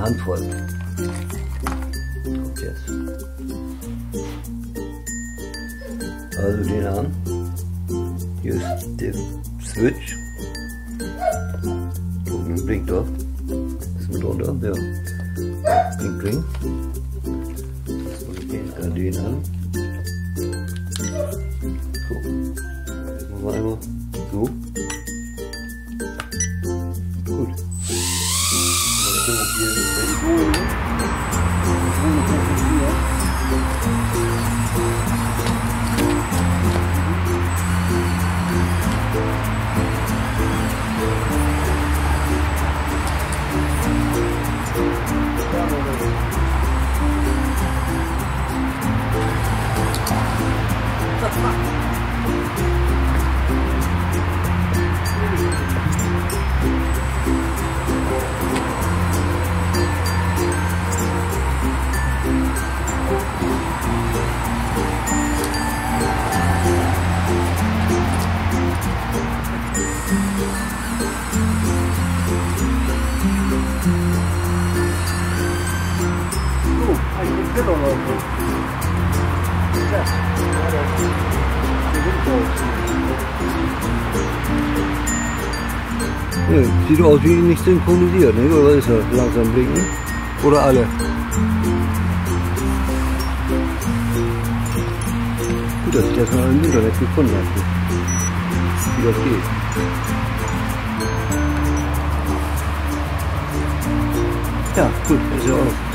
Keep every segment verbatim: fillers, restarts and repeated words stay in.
Handvoll. Kommt jetzt. Also den an. Hier ist der Switch. Gucken, blinkt doch. Ist mit runter, ja. Bling, bling. Den, äh, den an. So. Jetzt machen wir einmal so. Gut. Dann können wir hier die Bohlen. Ja, sieht aus wie nicht synchronisiert, ne? Oder ist er langsam blinken? Oder alle? Gut, dass ich das mal im Internet gefunden habe, wie das geht. Ja, gut, ist ja auch.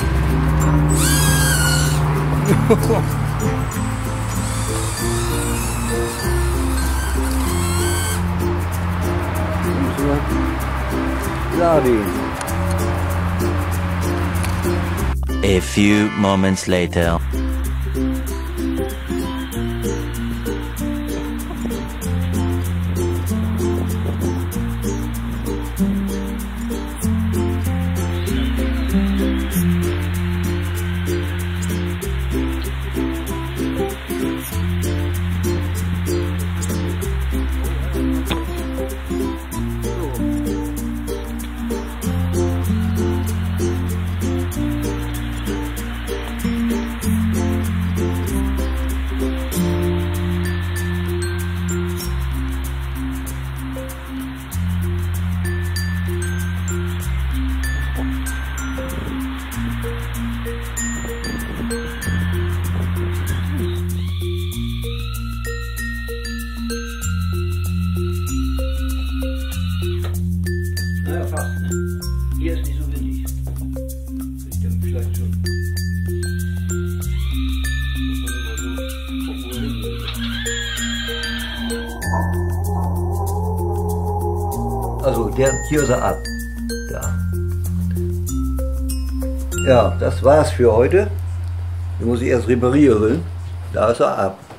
A few moments later. Naja, fast, ne? Hier ist nicht so windig. Ich denke vielleicht schon. Muss man immer so gucken, wo er hingeht. Also, der, hier ist er ab. Da. Ja, das war's für heute. Den muss ich erst reparieren. Da ist er ab.